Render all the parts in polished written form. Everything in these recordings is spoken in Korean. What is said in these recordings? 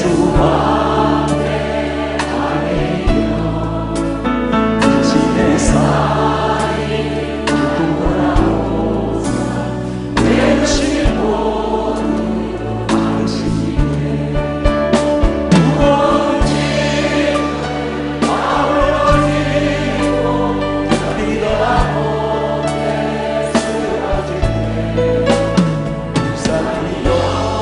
예수 안에 아래요 진의 사이 돌아오사 내 진 모두 아시기에 무거운 짐 아버지고 듭니다 못해 쓰러지네 불쌍히요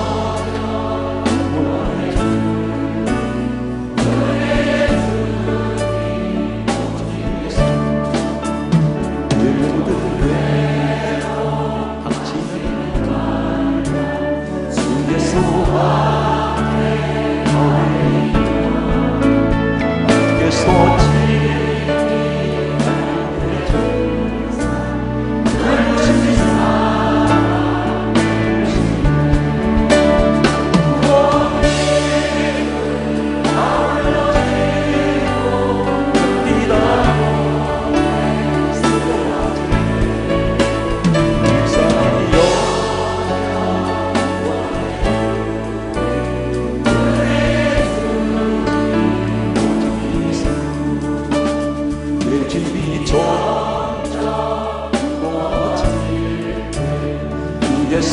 예수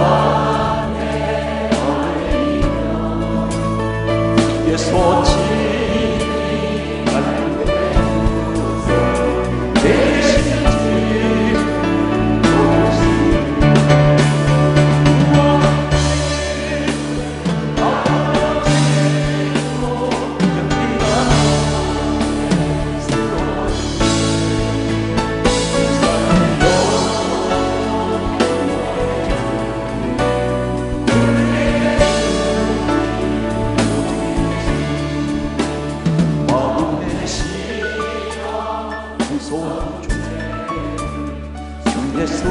안에 아래요 예수 진이 갈때 대신지 오시 아버지고 견디다 예수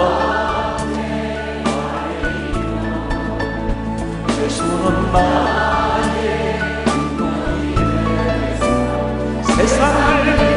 안에 아래요 예수는 나의 운동이에서 세상을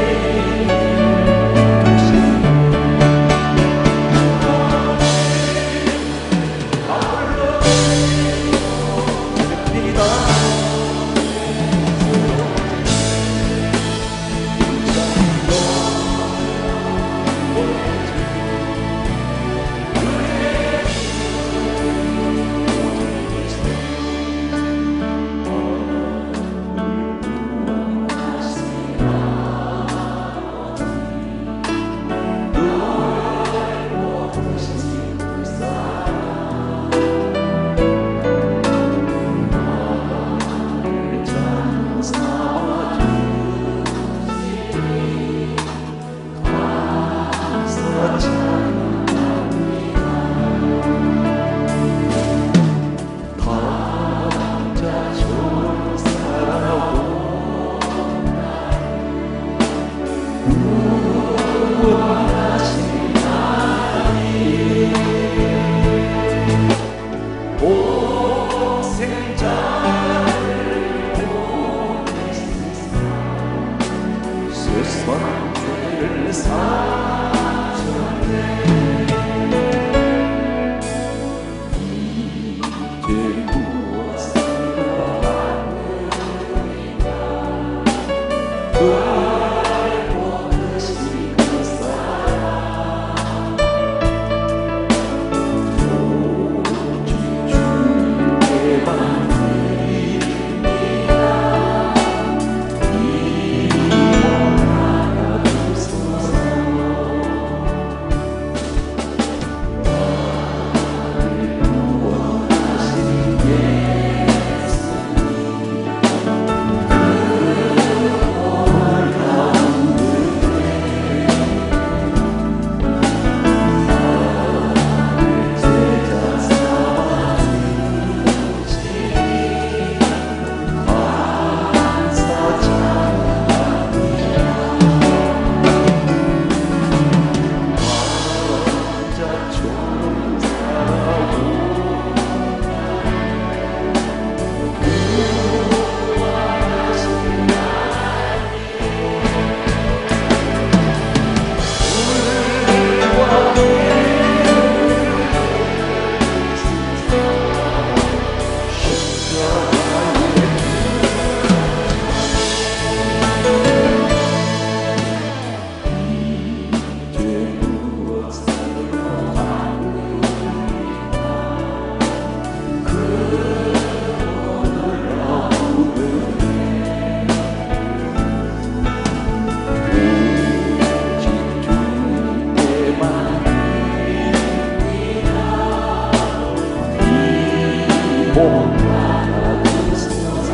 복받으소서.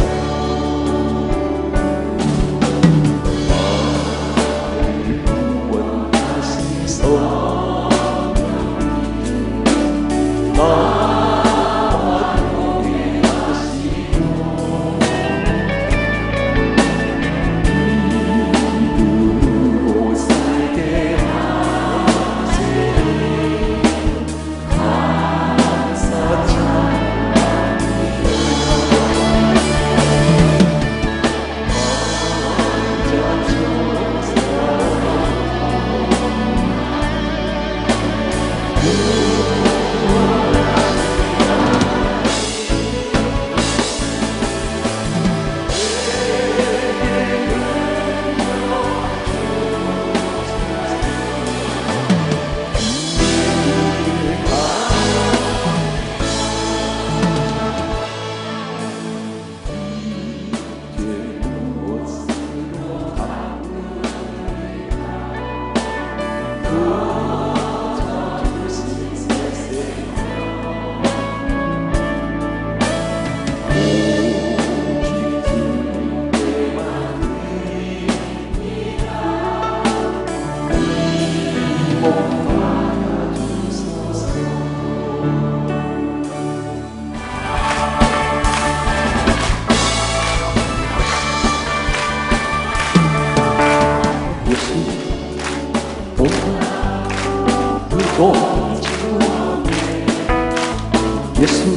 마음을 구원하시소. 예수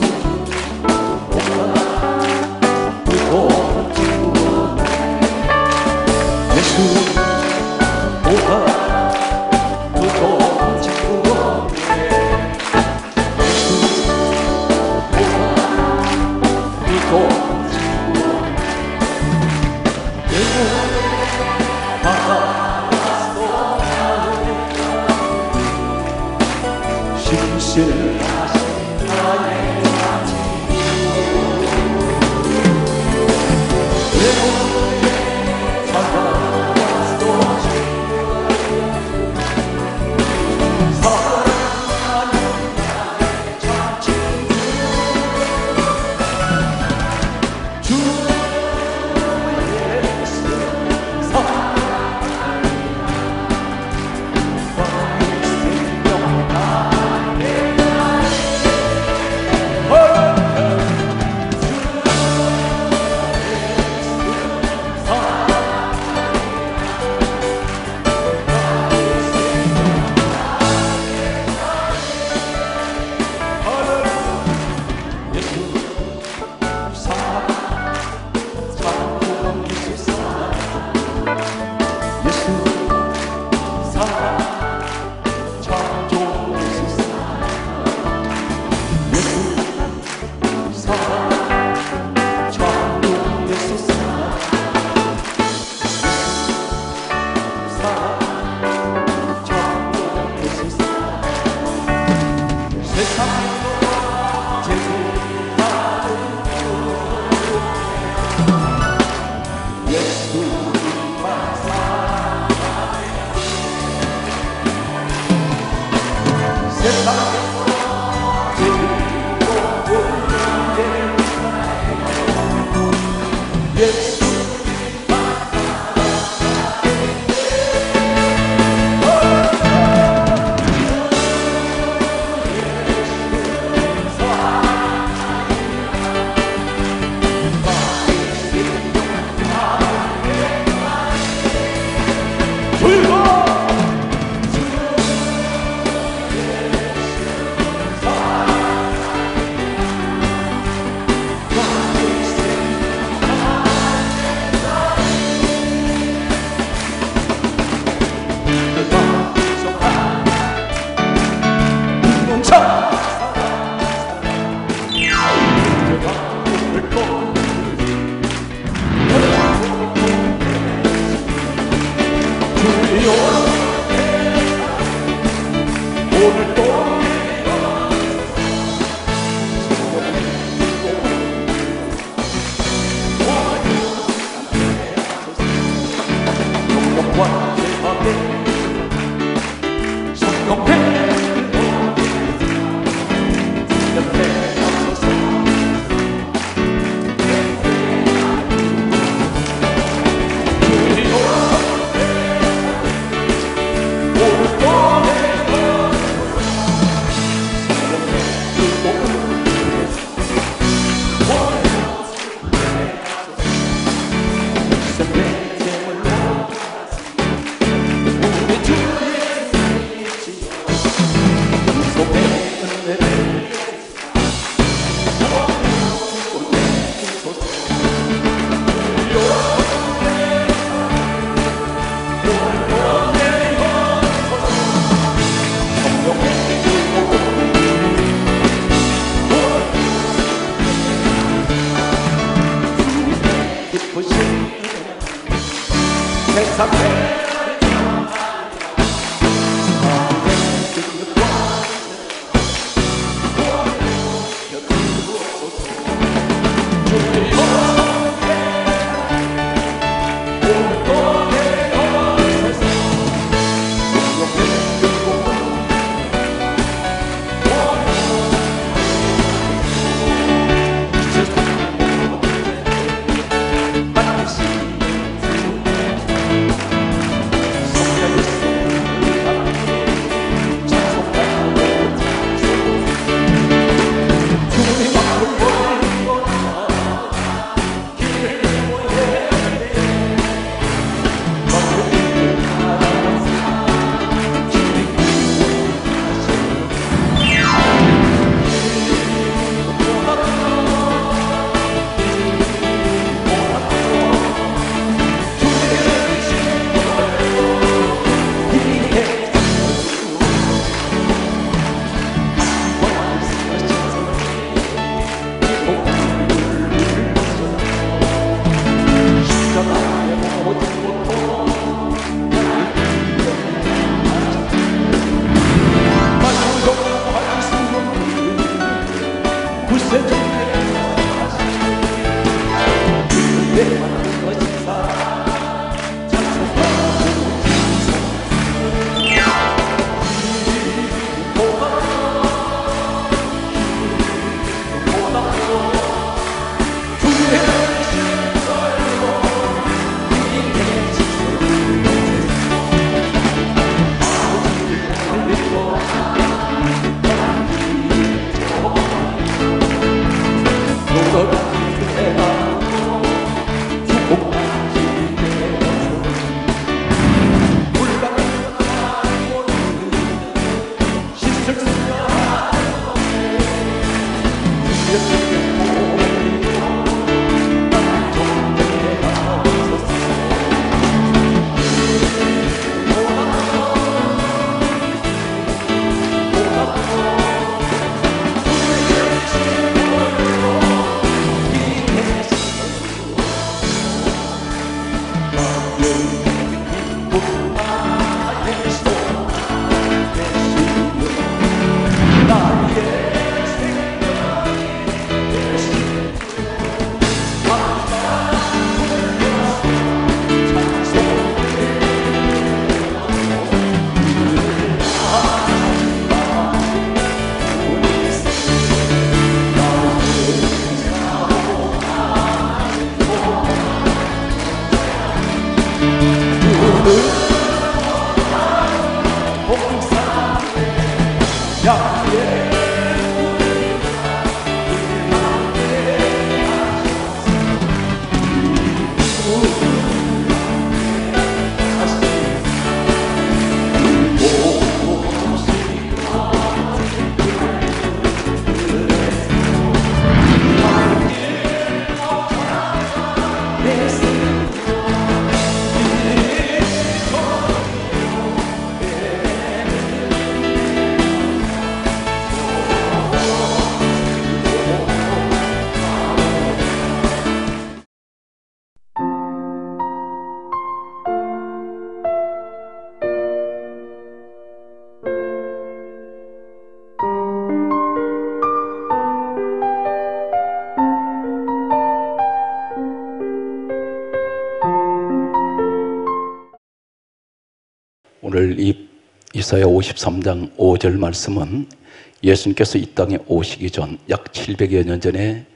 오늘 이 이사야 53장 5절 말씀은 예수님께서 이 땅에 오시기 전 약 700여 년 전에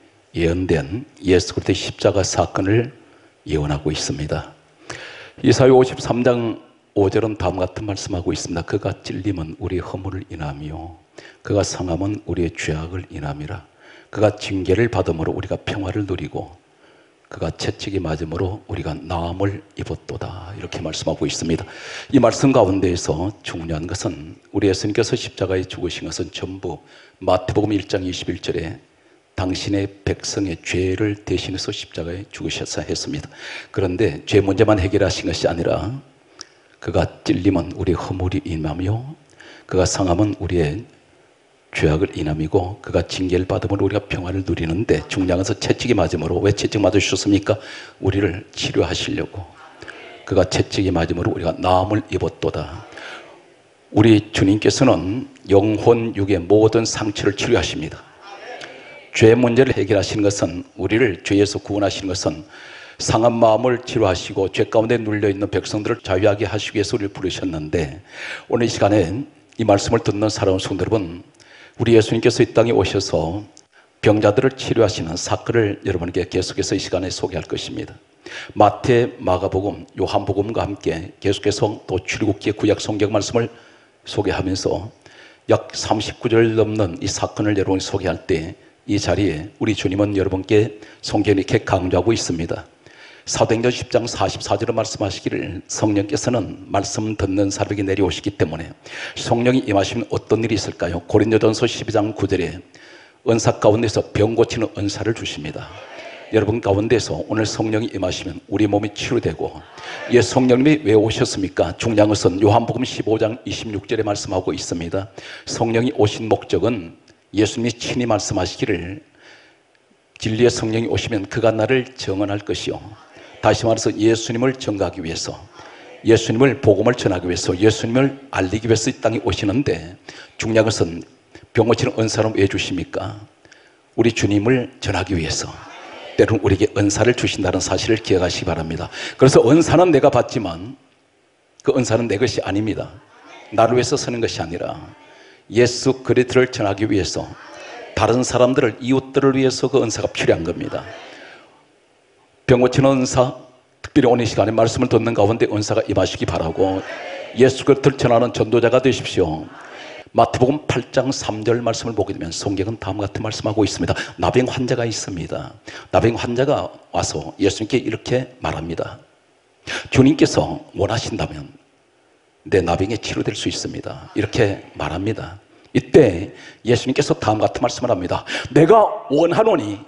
예언된 예수 그리스도의 십자가 사건을 예언하고 있습니다. 이사야 53장 5절은 다음과 같은 말씀하고 있습니다. 그가 찔림은 우리의 허물을 인하며 그가 상함은 우리의 죄악을 인함이라. 그가 징계를 받음으로 우리가 평화를 누리고 그가 채찍이 맞음으로 우리가 나음을 입었도다. 이렇게 말씀하고 있습니다. 이 말씀 가운데에서 중요한 것은 우리 예수님께서 십자가에 죽으신 것은 전부 마태복음 1장 21절에 당신의 백성의 죄를 대신해서 십자가에 죽으셔서 했습니다. 그런데 죄 문제만 해결하신 것이 아니라 그가 찔림은 우리의 허물이 인하며 그가 상함은 우리의 죄악을 인함이고 그가 징계를 받으므로 우리가 평화를 누리는데 중요한 것은 채찍이 맞음으로 왜 채찍 맞으셨습니까? 우리를 치료하시려고. 그가 채찍이 맞음으로 우리가 나음을 입었도다. 우리 주님께서는 영혼, 육의 모든 상처를 치료하십니다. 죄 문제를 해결하시는 것은, 우리를 죄에서 구원하시는 것은 상한 마음을 치료하시고 죄 가운데 눌려있는 백성들을 자유하게 하시기 위해서 우리를 부르셨는데, 오늘 이 시간에 이 말씀을 듣는 사랑하는 성도 여러분, 우리 예수님께서 이 땅에 오셔서 병자들을 치료하시는 사건을 여러분에게 계속해서 이 시간에 소개할 것입니다. 마태, 마가복음, 요한복음과 함께 계속해서 또 출애굽기의 구약 성경 말씀을 소개하면서 약 39절 넘는 이 사건을 여러분이 소개할 때, 이 자리에 우리 주님은 여러분께 성경에 이렇게 강조하고 있습니다. 사도행전 10장 44절에 말씀하시기를, 성령께서는 말씀 듣는 사람에게 내려오시기 때문에 성령이 임하시면 어떤 일이 있을까요? 고린도전서 12장 9절에 은사 가운데서 병 고치는 은사를 주십니다. 여러분 가운데서 오늘 성령이 임하시면 우리 몸이 치유되고, 예, 성령님이 왜 오셨습니까? 중요한 것은 요한복음 15장 26절에 말씀하고 있습니다. 성령이 오신 목적은 예수님이 친히 말씀하시기를, 진리의 성령이 오시면 그가 나를 증언할 것이요, 다시 말해서 예수님을 증거하기 위해서, 예수님을 복음을 전하기 위해서, 예수님을 알리기 위해서 이 땅에 오시는데, 중요한 것은 병 고치는 은사는 왜 주십니까? 우리 주님을 전하기 위해서, 때로는 우리에게 은사를 주신다는 사실을 기억하시기 바랍니다. 그래서 은사는 내가 받지만 그 은사는 내 것이 아닙니다. 나를 위해서 쓰는 것이 아니라 예수 그리스도를 전하기 위해서, 다른 사람들을, 이웃들을 위해서 그 은사가 필요한 겁니다. 병 고치는 은사, 특별히 오늘 시간에 말씀을 듣는 가운데 은사가 임하시기 바라고, 예수 그리스도를 전하는 전도자가 되십시오. 마태복음 8장 3절 말씀을 보게 되면 성경은 다음과 같은 말씀하고 있습니다. 나병 환자가 있습니다. 나병 환자가 와서 예수님께 이렇게 말합니다. 주님께서 원하신다면 내 나병이 치료될 수 있습니다. 이렇게 말합니다. 이때 예수님께서 다음과 같은 말씀을 합니다. 내가 원하노니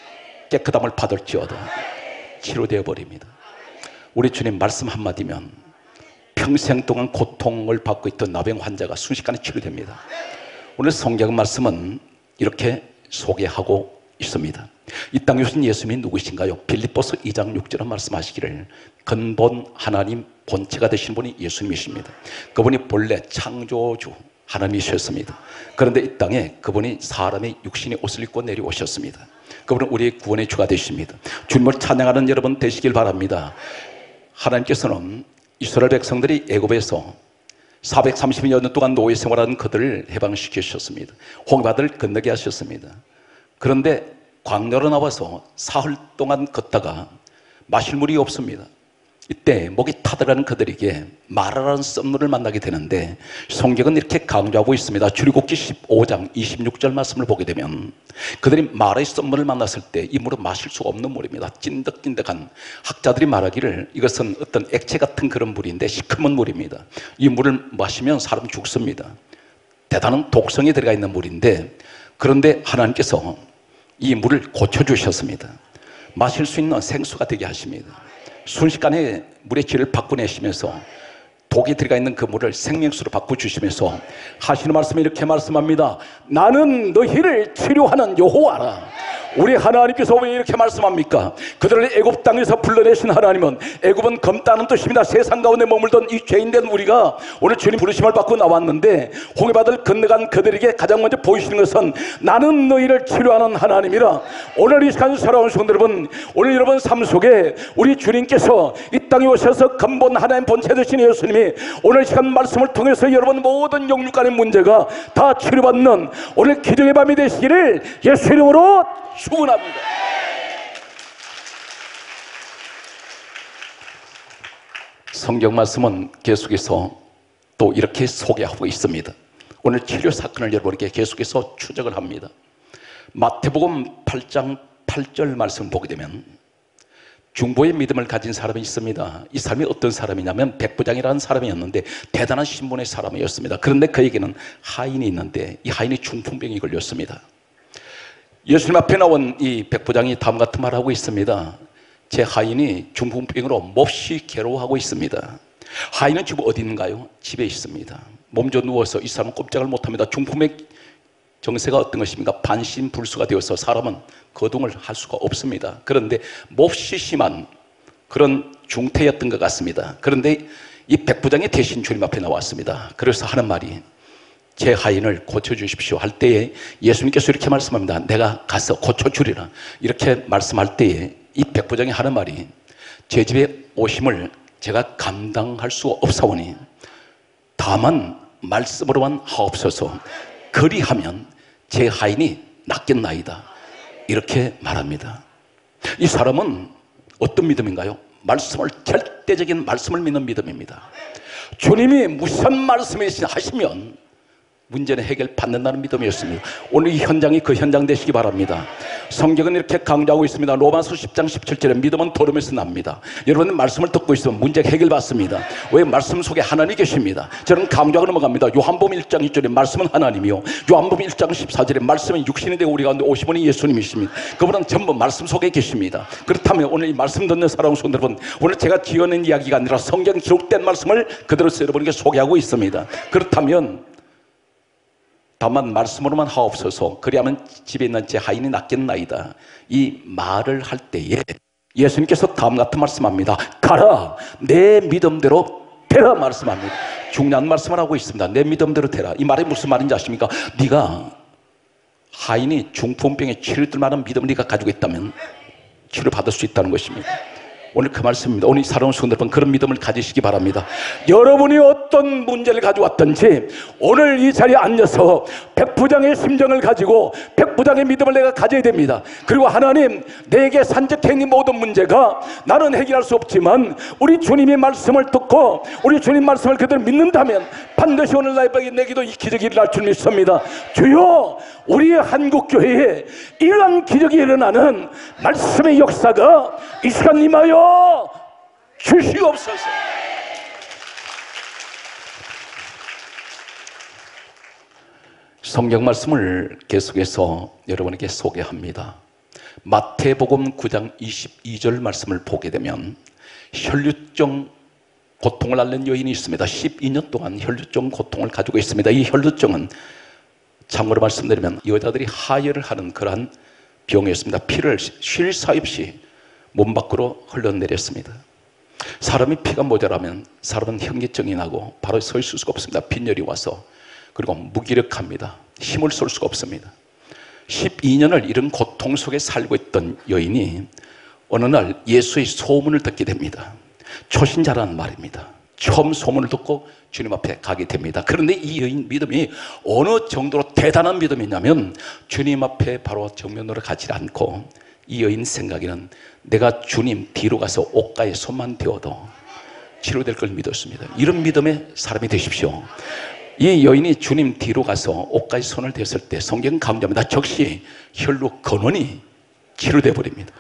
깨끗함을 받을지어다. 치료되어 버립니다. 우리 주님 말씀 한마디면 평생 동안 고통을 받고 있던 나병 환자가 순식간에 치료됩니다. 오늘 성경 말씀은 이렇게 소개하고 있습니다. 이 땅에 오신 예수님이 누구신가요? 빌립보서 2장 6절에 말씀하시기를, 근본 하나님 본체가 되신 분이 예수님이십니다. 그분이 본래 창조주 하나님이셨습니다. 그런데 이 땅에 그분이 사람의 육신의 옷을 입고 내려오셨습니다. 그분은 우리의 구원의 주가 되십니다. 주님을 찬양하는 여러분 되시길 바랍니다. 하나님께서는 이스라엘 백성들이 애굽에서 430여 년 동안 노예 생활하는 그들을 해방시키셨습니다. 홍해바다를 건너게 하셨습니다. 그런데 광야로 나와서 사흘 동안 걷다가 마실 물이 없습니다. 이때 목이 타들어가는 그들에게 마라라는 썸물을 만나게 되는데, 성경은 이렇게 강조하고 있습니다. 출애굽기 15장 26절 말씀을 보게 되면 그들이 마라의 썸물을 만났을 때 이 물은 마실 수 없는 물입니다. 찐득찐득한, 학자들이 말하기를 이것은 어떤 액체 같은 그런 물인데 시커먼 물입니다. 이 물을 마시면 사람 죽습니다. 대단한 독성이 들어가 있는 물인데, 그런데 하나님께서 이 물을 고쳐주셨습니다. 마실 수 있는 생수가 되게 하십니다. 순식간에 물의 질을 바꿔내시면서 독이 들어가 있는 그 물을 생명수로 바꿔주시면서 하시는 말씀이 이렇게 말씀합니다. 나는 너희를 치료하는 여호와라. 우리 하나님께서 왜 이렇게 말씀합니까? 그들을 애굽 땅에서 불러내신 하나님은, 애굽은 검다는 뜻입니다. 세상 가운데 머물던 이 죄인된 우리가 오늘 주님 부르심을 받고 나왔는데, 홍해바다를 건너간 그들에게 가장 먼저 보이시는 것은 나는 너희를 치료하는 하나님이라. 오늘 이 시간 살아온 성도 여러분, 오늘 여러분 삶 속에 우리 주님께서 이 땅에 오셔서 근본 하나님 본체 되신 예수님이 오늘 시간 말씀을 통해서 여러분 모든 영육 간의 문제가 다 치료받는 오늘 기도의 밤이 되시기를 예수 이름으로 축원합니다. 성경 말씀은 계속해서 또 이렇게 소개하고 있습니다. 오늘 치료 사건을 여러분에게 계속해서 추적을 합니다. 마태복음 8장 8절 말씀을 보게 되면 중보의 믿음을 가진 사람이 있습니다. 이 사람이 어떤 사람이냐면 백부장이라는 사람이었는데 대단한 신분의 사람이었습니다. 그런데 그에게는 하인이 있는데 이 하인이 중풍병이 걸렸습니다. 예수님 앞에 나온 이 백부장이 다음 같은 말을 하고 있습니다. 제 하인이 중풍병으로 몹시 괴로워하고 있습니다. 하인은 지금 어디 있는가요? 집에 있습니다. 몸져 누워서 이 사람은 꼼짝을 못합니다. 중풍의 정세가 어떤 것입니까? 반신불수가 되어서 사람은 거동을 할 수가 없습니다. 그런데 몹시 심한 그런 중태였던 것 같습니다. 그런데 이 백부장이 대신 주님 앞에 나왔습니다. 그래서 하는 말이 제 하인을 고쳐주십시오 할 때에 예수님께서 이렇게 말씀합니다. 내가 가서 고쳐주리라. 이렇게 말씀할 때에 이 백부장이 하는 말이 제 집에 오심을 제가 감당할 수 없사오니 다만 말씀으로만 하옵소서. 그리하면 제 하인이 낫겠나이다. 이렇게 말합니다. 이 사람은 어떤 믿음인가요? 말씀을, 절대적인 말씀을 믿는 믿음입니다. 주님이 무슨 말씀을 하시면 문제는 해결받는다는 믿음이었습니다. 오늘 이 현장이 그 현장 되시기 바랍니다. 성경은 이렇게 강조하고 있습니다. 로마서 10장 17절에 믿음은 들음에서 납니다. 여러분 말씀을 듣고 있으면 문제가 해결받습니다. 왜? 말씀 속에 하나님이 계십니다. 저는 강조하고 넘어갑니다. 요한복음 1장 2절에 말씀은 하나님이요, 요한복음 1장 14절에 말씀은 육신이 되고 우리 가운데 오신 분이 예수님이십니다. 그분은 전부 말씀 속에 계십니다. 그렇다면 오늘 이 말씀 듣는 사랑하는 성도 여러분, 오늘 제가 지어낸 이야기가 아니라 성경 기록된 말씀을 그대로 여러분에게 소개하고 있습니다. 그렇다면 다만 말씀으로만 하옵소서. 그리하면 집에 있는 제 하인이 낫겠나이다. 이 말을 할 때에 예수님께서 다음 같은 말씀합니다. 가라, 내 믿음대로 되라 말씀합니다. 중요한 말씀을 하고 있습니다. 내 믿음대로 되라. 이 말이 무슨 말인지 아십니까? 네가 하인이 중풍병에 치료될 만한 믿음을 네가 가지고 있다면 치료받을 수 있다는 것입니다. 오늘 그 말씀입니다. 오늘 사랑하는 성도 여러분, 그런 믿음을 가지시기 바랍니다. 여러분이 어떤 문제를 가져왔든지 오늘 이 자리에 앉아서 백부장의 심정을 가지고 백부장의 믿음을 내가 가져야 됩니다. 그리고 하나님, 내게 산적해 있는 모든 문제가 나는 해결할 수 없지만 우리 주님의 말씀을 듣고 우리 주님 말씀을 그대로 믿는다면 반드시 오늘 나에게 내게도 이 기적이 일어날 줄 믿습니다. 주여, 우리 한국교회에 이러한 기적이 일어나는 말씀의 역사가 이 시간 임하여 주시옵소서. 성경 말씀을 계속해서 여러분에게 소개합니다. 마태복음 9장 22절 말씀을 보게 되면 혈루증 고통을 앓는 여인이 있습니다. 12년 동안 혈루증 고통을 가지고 있습니다. 이 혈루증은 참고로 말씀드리면 여자들이 하혈을 하는 그러한 병이었습니다. 피를 쉴 사이 없이 몸 밖으로 흘러내렸습니다. 사람이 피가 모자라면 사람은 현기증이 나고 바로 서 있을 수가 없습니다. 빈혈이 와서. 그리고 무기력합니다. 힘을 쏠 수가 없습니다. 12년을 이런 고통 속에 살고 있던 여인이 어느 날 예수의 소문을 듣게 됩니다. 초신자라는 말입니다. 처음 소문을 듣고 주님 앞에 가게 됩니다. 그런데 이 여인 믿음이 어느 정도로 대단한 믿음이냐면 주님 앞에 바로 정면으로 가지 않고 이 여인 생각에는 내가 주님 뒤로 가서 옷가에 손만 대어도 치료될 걸 믿었습니다. 이런 믿음의 사람이 되십시오. 이 여인이 주님 뒤로 가서 옷가에 손을 댔을 때 성경 강조합니다. 즉시 혈루 근원이 치료돼 버립니다.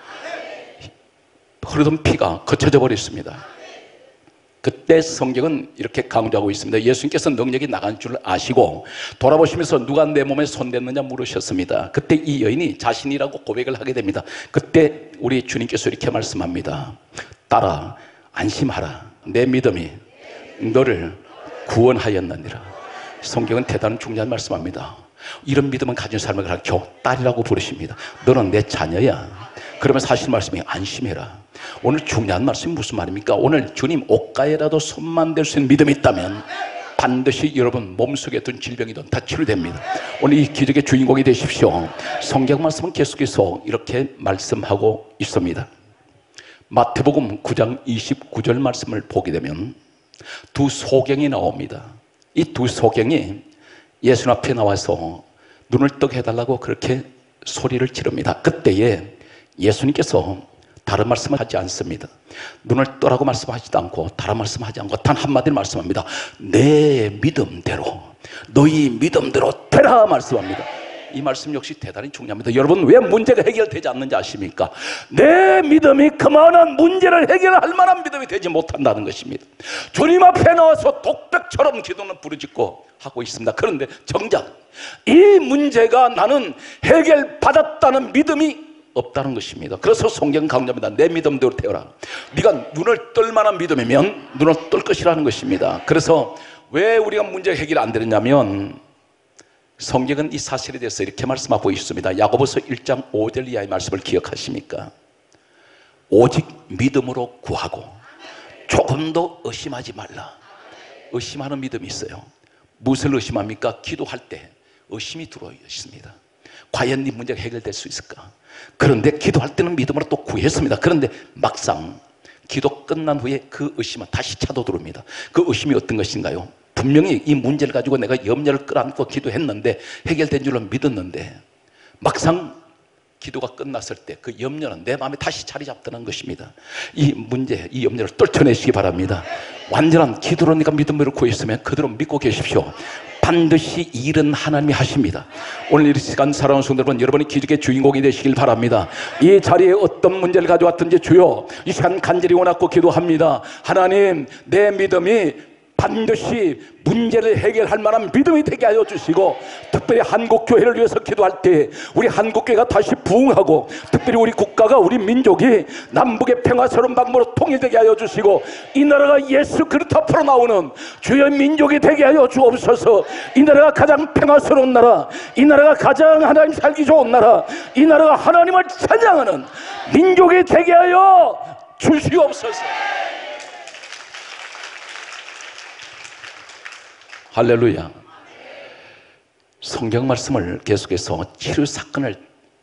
흐르던 피가 거쳐져 버렸습니다. 그때 성경은 이렇게 강조하고 있습니다. 예수님께서 능력이 나간 줄 아시고 돌아보시면서 누가 내 몸에 손댔느냐 물으셨습니다. 그때 이 여인이 자신이라고 고백을 하게 됩니다. 그때 우리 주님께서 이렇게 말씀합니다. 딸아, 안심하라. 내 믿음이 너를 구원하였느니라. 성경은 대단한 중요한 말씀합니다. 이런 믿음을 가진 사람을 가르쳐 딸이라고 부르십니다. 너는 내 자녀야. 그러면서 하시는 말씀이 안심해라. 오늘 중요한 말씀이 무슨 말입니까? 오늘 주님 옷가에라도 손만 댈 수 있는 믿음이 있다면 반드시 여러분 몸속에 있던 질병이든 다 치료됩니다. 오늘 이 기적의 주인공이 되십시오. 성경 말씀은 계속해서 이렇게 말씀하고 있습니다. 마태복음 9장 29절 말씀을 보게 되면 두 소경이 나옵니다. 이 두 소경이 예수 앞에 나와서 눈을 뜨게 해달라고 그렇게 소리를 지릅니다. 그때에 예수님께서 다른 말씀을 하지 않습니다. 눈을 뜨라고 말씀하지도 않고 다른 말씀하지 않고 단 한마디를 말씀합니다. 내 믿음대로, 너희 믿음대로 되라 말씀합니다. 이 말씀 역시 대단히 중요합니다. 여러분, 왜 문제가 해결되지 않는지 아십니까? 내 믿음이 그만한 문제를 해결할 만한 믿음이 되지 못한다는 것입니다. 주님 앞에 나와서 독백처럼 기도는 부르짖고 하고 있습니다. 그런데 정작 이 문제가 나는 해결받았다는 믿음이 없다는 것입니다. 그래서 성경 강조합니다. 내 믿음대로 되어라. 네가 눈을 뜰 만한 믿음이면 눈을 뜰 것이라는 것입니다. 그래서 왜 우리가 문제 해결이 안 되느냐면 성경은 이 사실에 대해서 이렇게 말씀하고 있습니다. 야고보서 1장 5절 이하의 말씀을 기억하십니까? 오직 믿음으로 구하고 조금도 의심하지 말라. 의심하는 믿음이 있어요. 무엇을 의심합니까? 기도할 때 의심이 들어와 있습니다. 과연 이 문제가 해결될 수 있을까? 그런데 기도할 때는 믿음으로 또 구했습니다. 그런데 막상 기도 끝난 후에 그 의심은 다시 차도 들어옵니다. 그 의심이 어떤 것인가요? 분명히 이 문제를 가지고 내가 염려를 끌어안고 기도했는데 해결된 줄로 믿었는데 막상 기도가 끝났을 때 그 염려는 내 마음에 다시 자리 잡더는 것입니다. 이 문제, 이 염려를 떨쳐내시기 바랍니다. 완전한 기도로 내가 믿음으로 구했으면 그대로 믿고 계십시오. 반드시 일은 하나님이 하십니다. 오늘 이 시간 사랑하는 성도 여러분, 여러분이 기적의 주인공이 되시길 바랍니다. 이 자리에 어떤 문제를 가져왔든지 주여 이 시간 간절히 원하고 기도합니다. 하나님, 내 믿음이 반드시 문제를 해결할 만한 믿음이 되게 하여 주시고, 특별히 한국교회를 위해서 기도할 때 우리 한국교회가 다시 부흥하고, 특별히 우리 국가가, 우리 민족이 남북의 평화스러운 방법으로 통일되게 하여 주시고, 이 나라가 예수 그리스도 앞으로 나오는 주의 민족이 되게 하여 주옵소서. 이 나라가 가장 평화스러운 나라, 이 나라가 가장 하나님 살기 좋은 나라, 이 나라가 하나님을 찬양하는 민족이 되게 하여 주시옵소서. 할렐루야. 성경 말씀을 계속해서 치료 사건을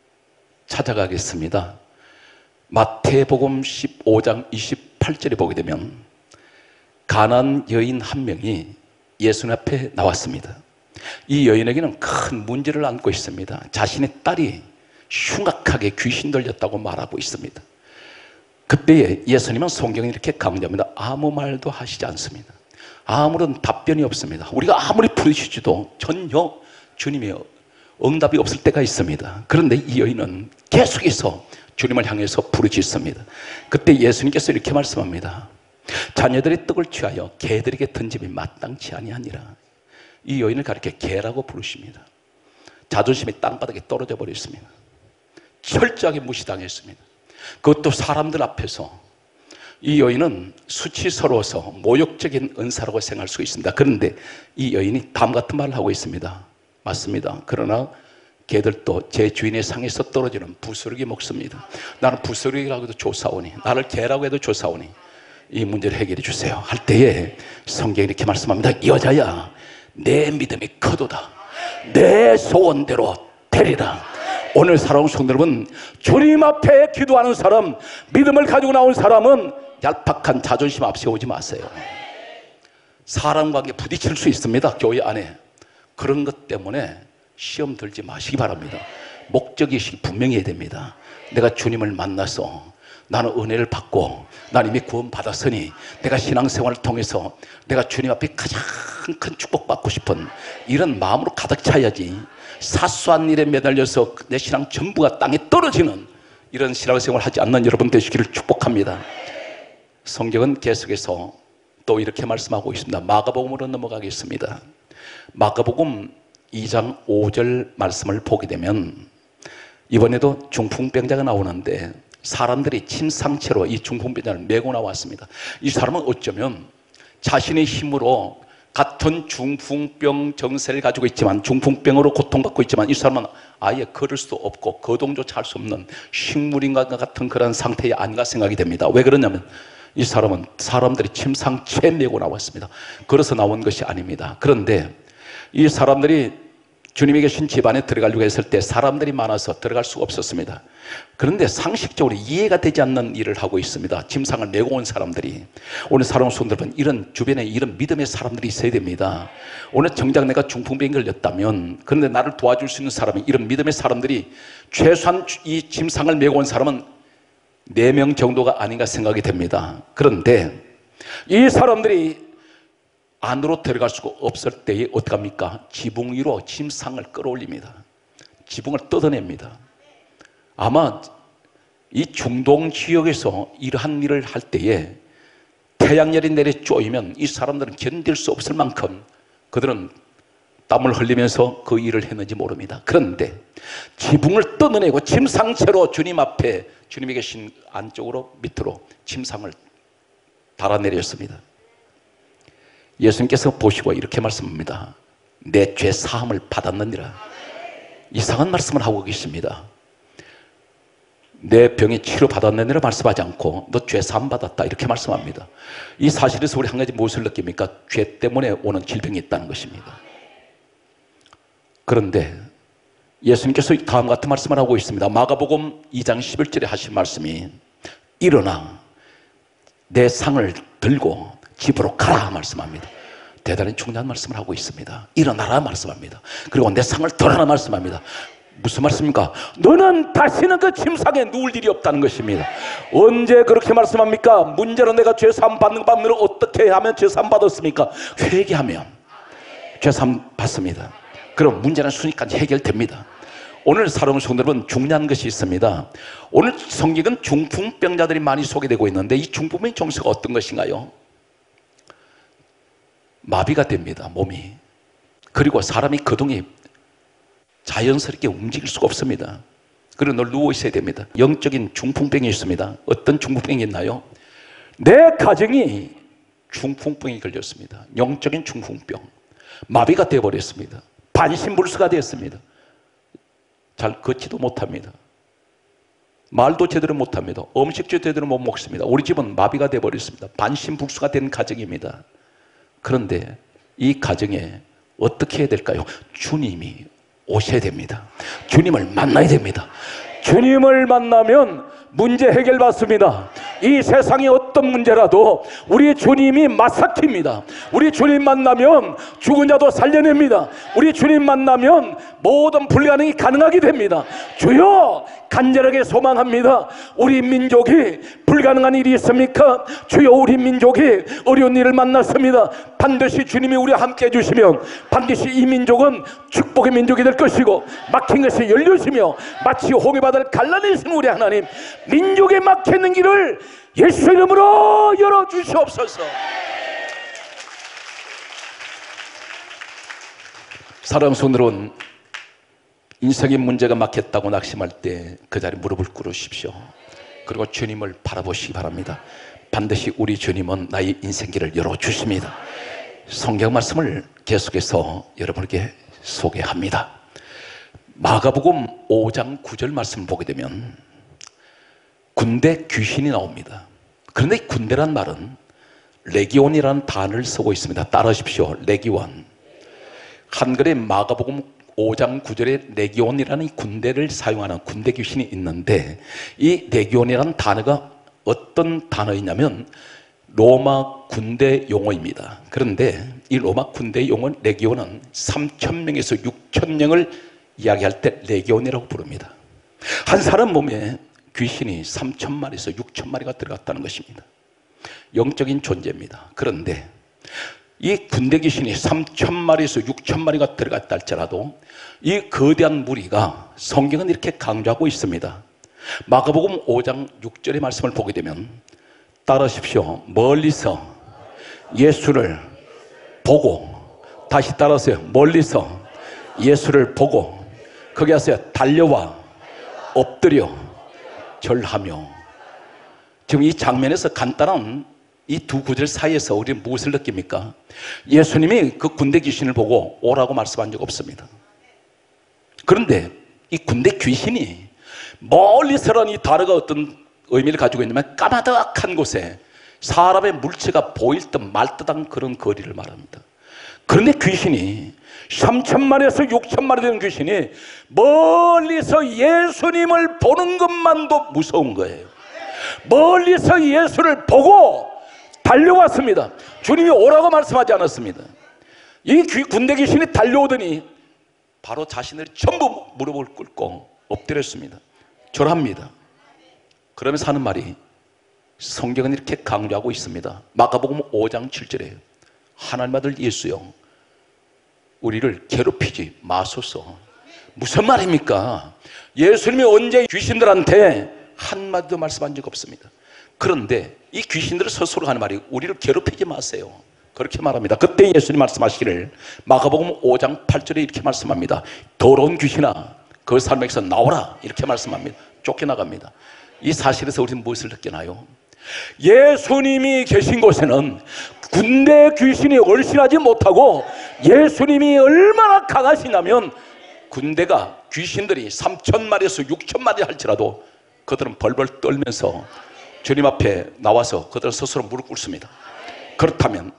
찾아가겠습니다. 마태복음 15장 28절에 보게 되면 가나안 여인 한 명이 예수님 앞에 나왔습니다. 이 여인에게는 큰 문제를 안고 있습니다. 자신의 딸이 흉악하게 귀신 들렸다고 말하고 있습니다. 그때에 예수님은 성경에 이렇게 강조합니다. 아무 말도 하시지 않습니다. 아무런 답변이 없습니다. 우리가 아무리 부르시지도 전혀 주님의 응답이 없을 때가 있습니다. 그런데 이 여인은 계속해서 주님을 향해서 부르짖습니다. 그때 예수님께서 이렇게 말씀합니다. 자녀들의 떡을 취하여 개들에게 던짐이 마땅치 아니하니라. 이 여인을 가리켜 개라고 부르십니다. 자존심이 땅바닥에 떨어져 버렸습니다. 철저하게 무시당했습니다. 그것도 사람들 앞에서. 이 여인은 수치스러워서 모욕적인 은사라고 생각할 수 있습니다. 그런데 이 여인이 다음 같은 말을 하고 있습니다. 맞습니다. 그러나 개들도 제 주인의 상에서 떨어지는 부스러기 먹습니다. 나는 부스러기라고 해도 좋사오니, 나를 개라고 해도 좋사오니 이 문제를 해결해 주세요 할 때에 성경이 이렇게 말씀합니다. 여자야, 내 믿음이 크도다. 내 소원대로 되리라. 오늘 사랑하는 성도 여러분, 주님 앞에 기도하는 사람, 믿음을 가지고 나온 사람은 얄팍한 자존심 앞에 오지 마세요. 사람 관계 부딪힐 수 있습니다. 교회 안에. 그런 것 때문에 시험 들지 마시기 바랍니다. 목적의식이 분명히 해야 됩니다. 내가 주님을 만나서 나는 은혜를 받고 나는 이미 구원 받았으니 내가 신앙생활을 통해서 내가 주님 앞에 가장 큰 축복받고 싶은 이런 마음으로 가득 차야지, 사소한 일에 매달려서 내 신앙 전부가 땅에 떨어지는 이런 신앙생활을 하지 않는 여러분 되시기를 축복합니다. 성경은 계속해서 또 이렇게 말씀하고 있습니다. 마가복음으로 넘어가겠습니다. 마가복음 2장 5절 말씀을 보게 되면 이번에도 중풍병자가 나오는데 사람들이 침상채로 이 중풍병자를 메고 나왔습니다. 이 사람은 어쩌면 자신의 힘으로 같은 중풍병 정세를 가지고 있지만, 중풍병으로 고통받고 있지만 이 사람은 아예 걸을 수도 없고 거동조차 할 수 없는 식물인과 같은 그런 상태에 아닌가 생각이 됩니다. 왜 그러냐면 이 사람은 사람들이 침상채 메고 나왔습니다. 걸어서 나온 것이 아닙니다. 그런데 이 사람들이 주님이 계신 집안에 들어가려고 했을 때 사람들이 많아서 들어갈 수가 없었습니다. 그런데 상식적으로 이해가 되지 않는 일을 하고 있습니다. 짐상을 메고 온 사람들이. 오늘 사랑하는 성도 여러분, 이런 주변에 이런 믿음의 사람들이 있어야 됩니다. 오늘 정작 내가 중풍병에 걸렸다면, 그런데 나를 도와줄 수 있는 사람이, 이런 믿음의 사람들이 최소한 이 짐상을 메고 온 사람은 4명 정도가 아닌가 생각이 됩니다. 그런데 이 사람들이 안으로 들어갈 수가 없을 때에 어떡합니까? 지붕 위로 짐상을 끌어올립니다. 지붕을 뜯어냅니다. 아마 이 중동 지역에서 이러한 일을 할 때에 태양열이 내려 쪼이면 이 사람들은 견딜 수 없을 만큼 그들은 땀을 흘리면서 그 일을 했는지 모릅니다. 그런데 지붕을 뜯어내고 침상채로 주님 앞에, 주님이 계신 안쪽으로 밑으로 침상을 달아내렸습니다. 예수님께서 보시고 이렇게 말씀합니다. 내 죄 사함을 받았느니라. 이상한 말씀을 하고 계십니다. 내 병이 치료받았느니라 말씀하지 않고 너 죄 사함 받았다 이렇게 말씀합니다. 이 사실에서 우리 한 가지 무엇을 느낍니까? 죄 때문에 오는 질병이 있다는 것입니다. 그런데 예수님께서 다음 같은 말씀을 하고 있습니다. 마가복음 2장 11절에 하신 말씀이 일어나 내 상을 들고 집으로 가라 말씀합니다. 대단히 중요한 말씀을 하고 있습니다. 일어나라 말씀합니다. 그리고 내 상을 들어라 말씀합니다. 무슨 말씀입니까? 너는 다시는 그 침상에 누울 일이 없다는 것입니다. 언제 그렇게 말씀합니까? 문제는 내가 죄사함 받는 방법을 어떻게 하면 죄사함 받았습니까? 회개하면 죄사함 받습니다. 그럼 문제는 순식간에 해결됩니다. 오늘 사랑하는 성도 여러분, 중요한 것이 있습니다. 오늘 성경은 중풍병자들이 많이 소개되고 있는데 이 중풍병 정서가 어떤 것인가요? 마비가 됩니다, 몸이. 그리고 사람이 거동이 자연스럽게 움직일 수가 없습니다. 그리고 늘 누워 있어야 됩니다. 영적인 중풍병이 있습니다. 어떤 중풍병이 있나요? 내 가정이 중풍병이 걸렸습니다. 영적인 중풍병. 마비가 되어버렸습니다. 반신불수가 되었습니다. 잘 걷지도 못합니다. 말도 제대로 못합니다. 음식도 제대로 못 먹습니다. 우리 집은 마비가 되어버렸습니다. 반신불수가 된 가정입니다. 그런데 이 가정에 어떻게 해야 될까요? 주님이 오셔야 됩니다. 주님을 만나야 됩니다. 주님을 만나면 문제 해결받습니다. 이 세상의 어떤 문제라도 우리 주님이 마사키입니다. 우리 주님 만나면 죽은 자도 살려냅니다. 우리 주님 만나면 모든 불가능이 가능하게 됩니다. 주여, 간절하게 소망합니다. 우리 민족이 불가능한 일이 있습니까? 주여, 우리 민족이 어려운 일을 만났습니다. 반드시 주님이 우리와 함께 해주시면 반드시 이 민족은 축복의 민족이 될 것이고 막힌 것이 열려지며 마치 홍해바다를 갈라내신 우리 하나님, 민족에 막혀있는 길을 예수 이름으로 열어주시옵소서. 사랑하는 성도들은 인생의 문제가 막혔다고 낙심할 때 그 자리에 무릎을 꿇으십시오. 그리고 주님을 바라보시기 바랍니다. 반드시 우리 주님은 나의 인생길을 열어주십니다. 성경 말씀을 계속해서 여러분에게 소개합니다. 마가복음 5장 9절 말씀을 보게 되면 군대 귀신이 나옵니다. 그런데 이 군대란 말은 레기온이라는 단어를 쓰고 있습니다. 따라하십시오. 레기온. 한글에 마가복음 5장 9절에 레기온이라는 이 군대를 사용하는 군대 귀신이 있는데 이 레기온이라는 단어가 어떤 단어이냐면 로마 군대 용어입니다. 그런데 이 로마 군대 용어 레기온은 3,000명에서 6,000명을 이야기할 때 레기온이라고 부릅니다. 한 사람 몸에 귀신이 3,000마리에서 6,000마리가 들어갔다는 것입니다. 영적인 존재입니다. 그런데 이 군대 귀신이 3,000마리에서 6,000마리가 들어갔다 할지라도 이 거대한 무리가 성경은 이렇게 강조하고 있습니다. 마가복음 5장 6절의 말씀을 보게 되면 따라하십시오. 멀리서 예수를 보고, 다시 따라하세요. 멀리서 예수를 보고, 거기 하세요. 달려와 엎드려 절하며. 지금 이 장면에서 간단한 이 두 구절 사이에서 우리는 무엇을 느낍니까? 예수님이 그 군대 귀신을 보고 오라고 말씀한 적 없습니다. 그런데 이 군대 귀신이 멀리서라는 이 단어가 어떤 의미를 가지고 있냐면 까마득한 곳에 사람의 물체가 보일 듯 말 듯한 그런 거리를 말합니다. 그런데 귀신이 3,000마리에서 6,000마리 되는 귀신이 멀리서 예수님을 보는 것만도 무서운 거예요. 멀리서 예수를 보고 달려왔습니다. 주님이 오라고 말씀하지 않았습니다. 이 군대 귀신이 달려오더니 바로 자신들이 전부 무릎을 꿇고 엎드렸습니다. 절합니다. 그러면서 하는 말이 성경은 이렇게 강조하고 있습니다. 마가복음 5장 7절에 하나님 아들 예수여, 우리를 괴롭히지 마소서. 무슨 말입니까? 예수님이 언제 귀신들한테 한마디도 말씀한 적 없습니다. 그런데 이 귀신들을 스스로 하는 말이 우리를 괴롭히지 마세요. 그렇게 말합니다. 그때 예수님 말씀하시기를 마가복음 5장 8절에 이렇게 말씀합니다. 더러운 귀신아, 그 사람에게서 나오라. 이렇게 말씀합니다. 쫓겨나갑니다. 이 사실에서 우리는 무엇을 느끼나요? 예수님이 계신 곳에는 군대 귀신이 얼씬하지 못하고 예수님이 얼마나 강하시냐면 군대가 귀신들이 3,000마리에서 6,000마리 할지라도 그들은 벌벌 떨면서 주님 앞에 나와서 그들은 스스로 무릎 꿇습니다. 그렇다면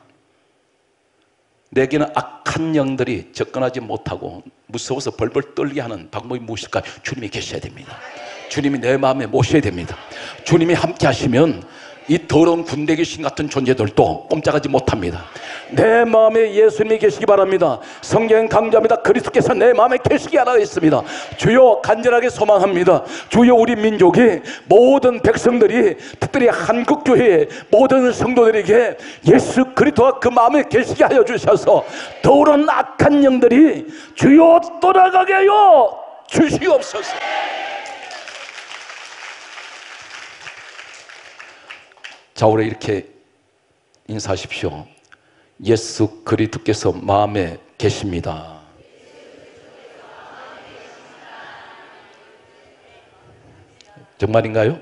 내게는 악한 영들이 접근하지 못하고 무서워서 벌벌 떨게 하는 방법이 무엇일까요? 주님이 계셔야 됩니다. 주님이 내 마음에 모셔야 됩니다. 주님이 함께 하시면 이 더러운 군대 귀신 같은 존재들도 꼼짝하지 못합니다. 내 마음에 예수님이 계시기 바랍니다. 성경 강조합니다. 그리스도께서 내 마음에 계시기 하라 했습니다. 주여, 간절하게 소망합니다. 주여, 우리 민족이 모든 백성들이, 특별히 한국교회의 모든 성도들에게 예수 그리스도가 그 마음에 계시게 하여 주셔서 더러운 악한 영들이 주여 떠나가게 하여 주시옵소서. 자, 우리 이렇게 인사하십시오. 예수 그리스도께서 마음에 계십니다. 정말인가요?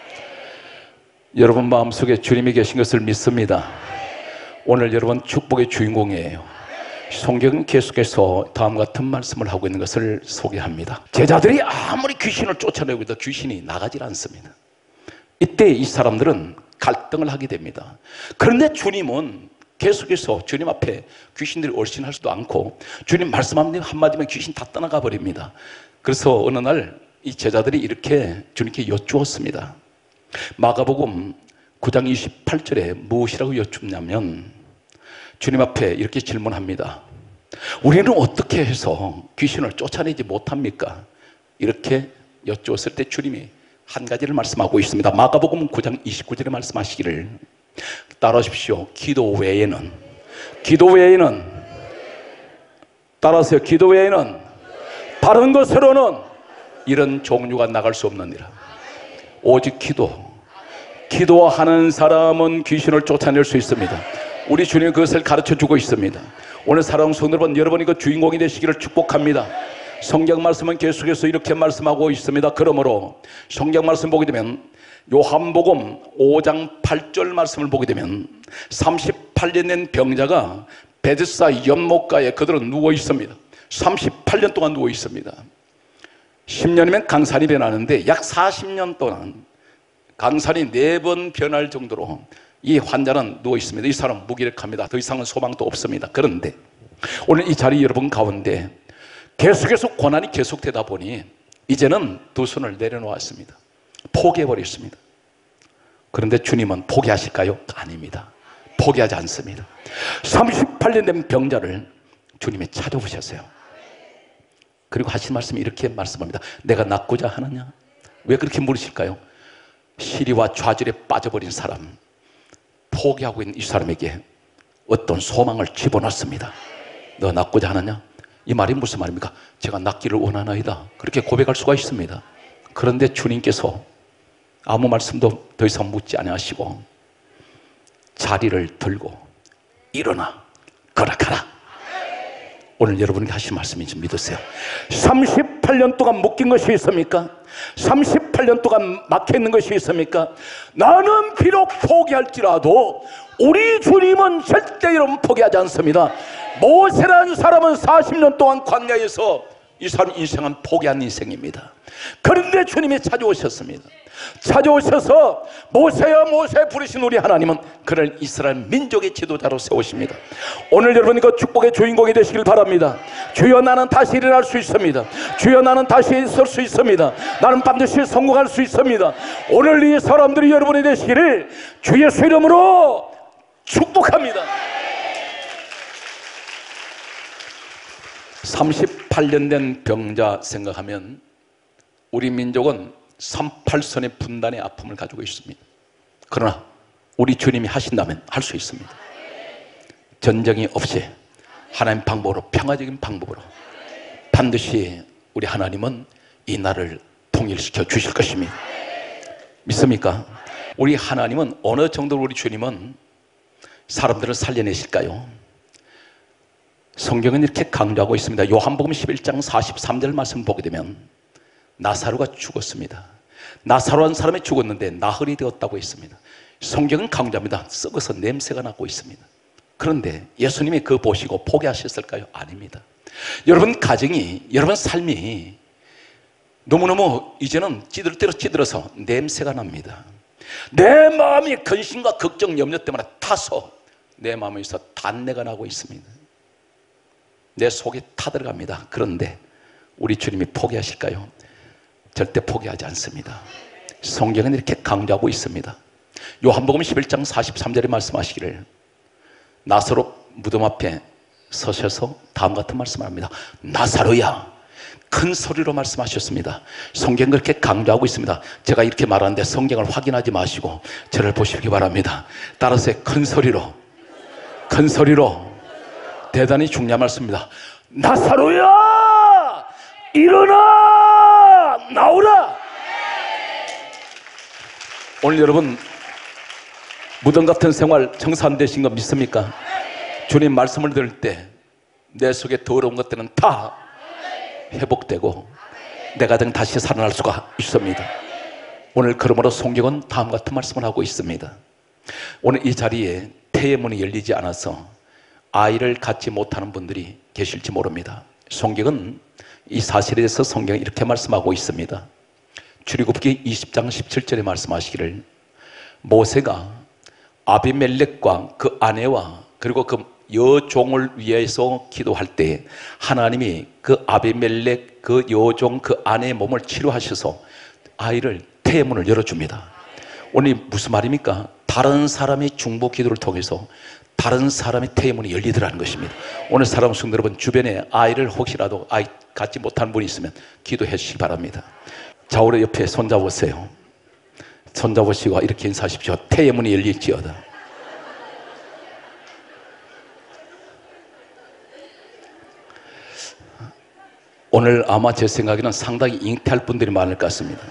여러분 마음속에 주님이 계신 것을 믿습니다. 오늘 여러분 축복의 주인공이에요. 성경은 계속해서 다음 같은 말씀을 하고 있는 것을 소개합니다. 제자들이 아무리 귀신을 쫓아내고 있다 귀신이 나가질 않습니다. 이때 이 사람들은 갈등을 하게 됩니다. 그런데 주님은 계속해서 주님 앞에 귀신들이 얼씬할 수도 않고 주님 말씀하는 한마디면 귀신 다 떠나가 버립니다. 그래서 어느 날 이 제자들이 이렇게 주님께 여쭈었습니다. 마가복음 9장 28절에 무엇이라고 여쭙냐면 주님 앞에 이렇게 질문합니다. 우리는 어떻게 해서 귀신을 쫓아내지 못합니까? 이렇게 여쭈었을 때 주님이 한 가지를 말씀하고 있습니다. 마가복음 9장 29절에 말씀하시기를, 따라하십시오. 기도 외에는 따라하세요. 기도 외에는 다른 것으로는 이런 종류가 나갈 수 없느니라. 오직 기도하는 사람은 귀신을 쫓아낼 수 있습니다. 우리 주님은 그것을 가르쳐주고 있습니다. 오늘 사랑하는 성도 여러분, 여러분이 그 주인공이 되시기를 축복합니다. 성경 말씀은 계속해서 이렇게 말씀하고 있습니다. 그러므로 성경 말씀 보게 되면 요한복음 5장 8절 말씀을 보게 되면 38년 된 병자가 베드사 연못가에 그들은 누워 있습니다. 38년 동안 누워 있습니다. 10년이면 강산이 변하는데 약 40년 동안 강산이 4번 변할 정도로 이 환자는 누워 있습니다. 이 사람 무기력합니다. 더 이상은 소망도 없습니다. 그런데 오늘 이 자리 여러분 가운데 계속해서 고난이 계속되다 보니 이제는 두 손을 내려놓았습니다. 포기해버렸습니다. 그런데 주님은 포기하실까요? 아닙니다. 포기하지 않습니다. 38년 된 병자를 주님이 찾아오셨어요. 그리고 하신 말씀이 이렇게 말씀합니다. 내가 낫고자 하느냐? 왜 그렇게 물으실까요? 시리와 좌절에 빠져버린 사람, 포기하고 있는 이 사람에게 어떤 소망을 집어넣습니다. 너 낫고자 하느냐? 이 말이 무슨 말입니까? 제가 낫기를 원하나이다. 그렇게 고백할 수가 있습니다. 그런데 주님께서 아무 말씀도 더 이상 묻지 아니하시고 자리를 들고 일어나 걸어가라. 오늘 여러분에게 하신 말씀인지 믿으세요. 38년 동안 묶인 것이 있습니까? 38년 동안 막혀있는 것이 있습니까? 나는 비록 포기할지라도 우리 주님은 절대로 포기하지 않습니다. 모세라는 사람은 40년 동안 광야에서 이 사람 인생은 포기한 인생입니다. 그런데 주님이 찾아오셨습니다. 찾아오셔서 모세야 모세 부르신 우리 하나님은 그를 이스라엘 민족의 지도자로 세우십니다. 오늘 여러분이 그 축복의 주인공이 되시길 바랍니다. 주여 나는 다시 일어날 수 있습니다. 주여 나는 다시 있을 수 있습니다. 나는 반드시 성공할 수 있습니다. 오늘 이 사람들이 여러분이 되시기를 주 예수 이름으로 축복합니다. 38년 된 병자 생각하면 우리 민족은 38선의 분단의 아픔을 가지고 있습니다. 그러나 우리 주님이 하신다면 할 수 있습니다. 전쟁이 없이 하나님 방법으로, 평화적인 방법으로 반드시 우리 하나님은 이 나라를 통일시켜 주실 것입니다. 믿습니까? 우리 하나님은 어느 정도로 우리 주님은 사람들을 살려내실까요? 성경은 이렇게 강조하고 있습니다. 요한복음 11장 43절 말씀 보게 되면 나사로가 죽었습니다. 나사로한 사람이 죽었는데 나흘이 되었다고 했습니다. 성경은 강조합니다. 썩어서 냄새가 나고 있습니다. 그런데 예수님이 그거 보시고 포기하셨을까요? 아닙니다. 여러분 가정이, 여러분 삶이 너무너무 이제는 찌들 대로 찌들어서 냄새가 납니다. 내 마음이 근심과 걱정, 염려 때문에 타서 내 마음에서 단내가 나고 있습니다. 내 속에 타들어갑니다. 그런데 우리 주님이 포기하실까요? 절대 포기하지 않습니다. 성경은 이렇게 강조하고 있습니다. 요한복음 11장 43절에 말씀하시기를 나사로 무덤 앞에 서셔서 다음 같은 말씀을 합니다. 나사로야, 큰 소리로 말씀하셨습니다. 성경 그렇게 강조하고 있습니다. 제가 이렇게 말하는데 성경을 확인하지 마시고 저를 보시기 바랍니다. 따라서 큰 소리로 대단히 중요한 말씀입니다. 나사로야, 일어나 나오라. 오늘 여러분 무덤 같은 생활 청산되신 거 믿습니까? 주님 말씀을 들을 때 내 속에 더러운 것들은 다 회복되고 내 가정 다시 살아날 수가 있습니다. 오늘 그러므로 성경은 다음 같은 말씀을 하고 있습니다. 오늘 이 자리에 태의 문이 열리지 않아서 아이를 갖지 못하는 분들이 계실지 모릅니다. 성경은 이 사실에 대해서 성경이 이렇게 말씀하고 있습니다. 출애굽기 20장 17절에 말씀하시기를 모세가 아비멜렉과 그 아내와 그리고 그 여종을 위해서 기도할 때 하나님이 그 아비멜렉 그 여종 그 아내의 몸을 치료하셔서 아이를 태의 문을 열어줍니다. 오늘 무슨 말입니까? 다른 사람의 중보 기도를 통해서 다른 사람의 태의 문이 열리더라는 것입니다. 오늘 사랑하는 성도 여러분, 주변에 아이를 혹시라도 아이 갖지 못하는 분이 있으면 기도해 주시기 바랍니다. 좌우로 옆에 손잡으세요. 손잡으시고 이렇게 인사하십시오. 태의 문이 열릴지어다. 오늘 아마 제 생각에는 상당히 잉태할 분들이 많을 것 같습니다.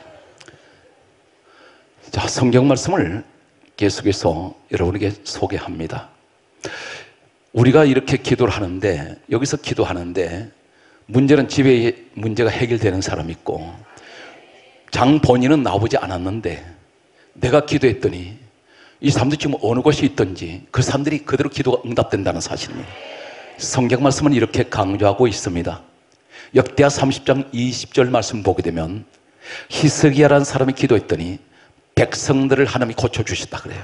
자, 성경 말씀을 계속해서 여러분에게 소개합니다. 우리가 이렇게 기도를 하는데, 여기서 기도하는데 문제는 집에 문제가 해결되는 사람이 있고 장 본인은 나오지 않았는데 내가 기도했더니 이 사람들이 지금 어느 곳에 있든지 그 사람들이 그대로 기도가 응답된다는 사실입니다. 성경 말씀은 이렇게 강조하고 있습니다. 역대하 30장 20절 말씀 보게 되면 히스기야라는 사람이 기도했더니 백성들을 하나님이 고쳐주셨다 그래요.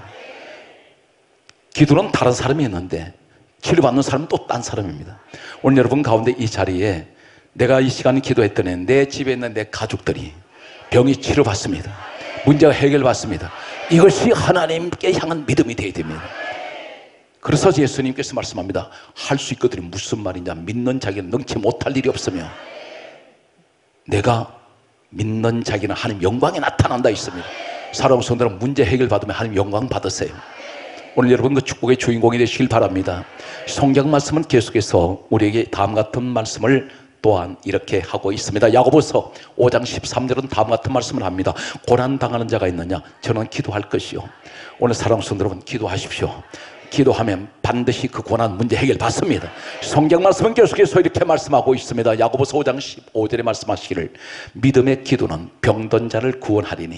기도는 다른 사람이 했는데 치료받는 사람은 또 딴 사람입니다. 오늘 여러분 가운데 이 자리에 내가 이 시간에 기도했더니 내 집에 있는 내 가족들이 병이 치료받습니다. 문제가 해결받습니다. 이것이 하나님께 향한 믿음이 되어야 됩니다. 그래서 예수님께서 말씀합니다. 할 수 있거든요. 무슨 말이냐? 믿는 자기는 능치 못할 일이 없으며 내가 믿는 자기는 하나님 영광이 나타난다 있습니다. 사랑하는 성도들은 문제 해결받으면 하나님 영광 받으세요. 오늘 여러분 그 축복의 주인공이 되시길 바랍니다. 성경 말씀은 계속해서 우리에게 다음 같은 말씀을 또한 이렇게 하고 있습니다. 야고보서 5장 13절은 다음 같은 말씀을 합니다. 고난당하는 자가 있느냐? 저는 기도할 것이요. 오늘 사랑하는 성도 여러분 기도하십시오. 기도하면 반드시 그 고난 문제 해결 받습니다. 성경 말씀은 계속해서 이렇게 말씀하고 있습니다. 야고보서 5장 15절에 말씀하시기를 믿음의 기도는 병든 자를 구원하리니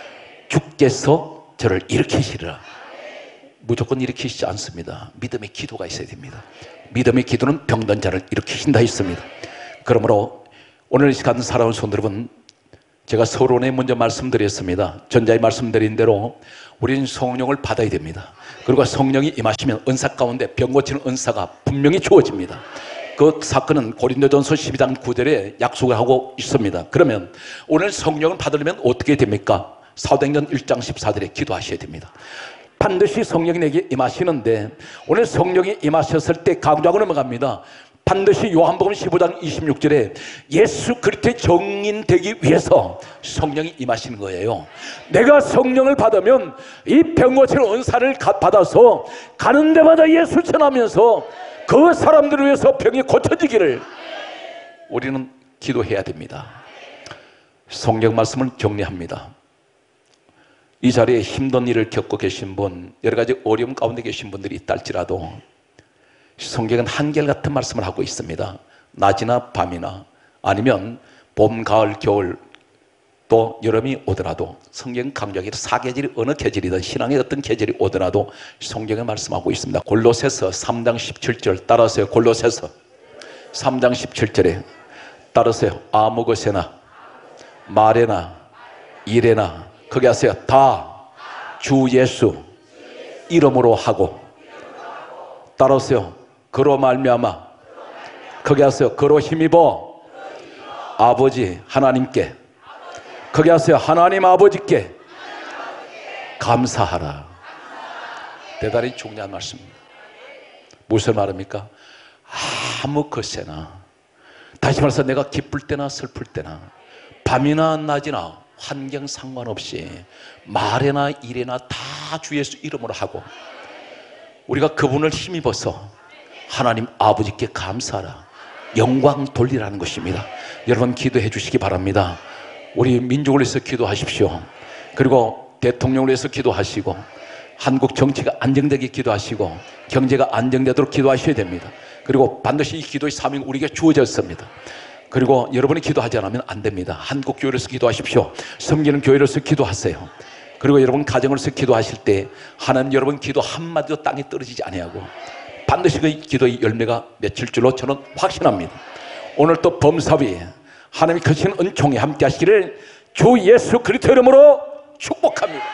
주께서 저를 일으키시리라. 무조건 일으키시지 않습니다. 믿음의 기도가 있어야 됩니다. 믿음의 기도는 병든 자를 일으키신다 했습니다. 그러므로 오늘 이 시간 사랑하는 성도 여러분, 제가 서론에 먼저 말씀드렸습니다. 전자에 말씀드린 대로 우리는 성령을 받아야 됩니다. 그리고 성령이 임하시면 은사 가운데 병 고치는 은사가 분명히 주어집니다. 그 사건은 고린도전서 12장 9절에 약속을 하고 있습니다. 그러면 오늘 성령을 받으려면 어떻게 됩니까? 사도행전 1장 14절에 기도하셔야 됩니다. 반드시 성령이 내게 임하시는데 오늘 성령이 임하셨을 때 강조하고 넘어갑니다. 반드시 요한복음 15장 26절에 예수 그리스도의 정인 되기 위해서 성령이 임하시는 거예요. 내가 성령을 받으면 이 병 고치는 은사를 받아서 가는 데마다 예수 전하면서 그 사람들을 위해서 병이 고쳐지기를 우리는 기도해야 됩니다. 성경 말씀을 정리합니다. 이 자리에 힘든 일을 겪고 계신 분, 여러 가지 어려움 가운데 계신 분들이 있다 할지라도 성경은 한결같은 말씀을 하고 있습니다. 낮이나 밤이나 아니면 봄, 가을, 겨울 또 여름이 오더라도 성경 강조하기를 사계절이 어느 계절이든 신앙의 어떤 계절이 오더라도 성경에 말씀하고 있습니다. 골로새서 3장 17절 따라서요. 골로새서 3장 17절에 따라서요. 아무 것에나 말에나 일에나 거기 하세요. 다 주 예수 이름으로 하고 따라오세요. 그로 말미암아 거기 하세요. 그로 힘입어 아버지 하나님께 거기 하세요. 하나님 아버지께 감사하라. 대단히 중요한 말씀입니다. 무슨 말입니까? 아무 것에나, 다시 말해서 내가 기쁠 때나 슬플 때나 밤이나 낮이나 환경 상관없이 말에나 일에나 다 주 예수 이름으로 하고 우리가 그분을 힘입어서 하나님 아버지께 감사하라, 영광 돌리라는 것입니다. 여러분 기도해 주시기 바랍니다. 우리 민족을 위해서 기도하십시오. 그리고 대통령을 위해서 기도하시고 한국 정치가 안정되게 기도하시고 경제가 안정되도록 기도하셔야 됩니다. 그리고 반드시 이 기도의 사명이 우리에게 주어졌습니다. 그리고 여러분이 기도하지 않으면 안 됩니다. 한국 교회로서 기도하십시오. 섬기는 교회로서 기도하세요. 그리고 여러분 가정으로서 기도하실 때 하나님 여러분 기도 한마디도 땅에 떨어지지 아니하고 반드시 그 기도의 열매가 맺힐 줄로 저는 확신합니다. 오늘 또 범사위 하나님의 크신 은총에 함께 하시기를 주 예수 그리스도 이름으로 축복합니다.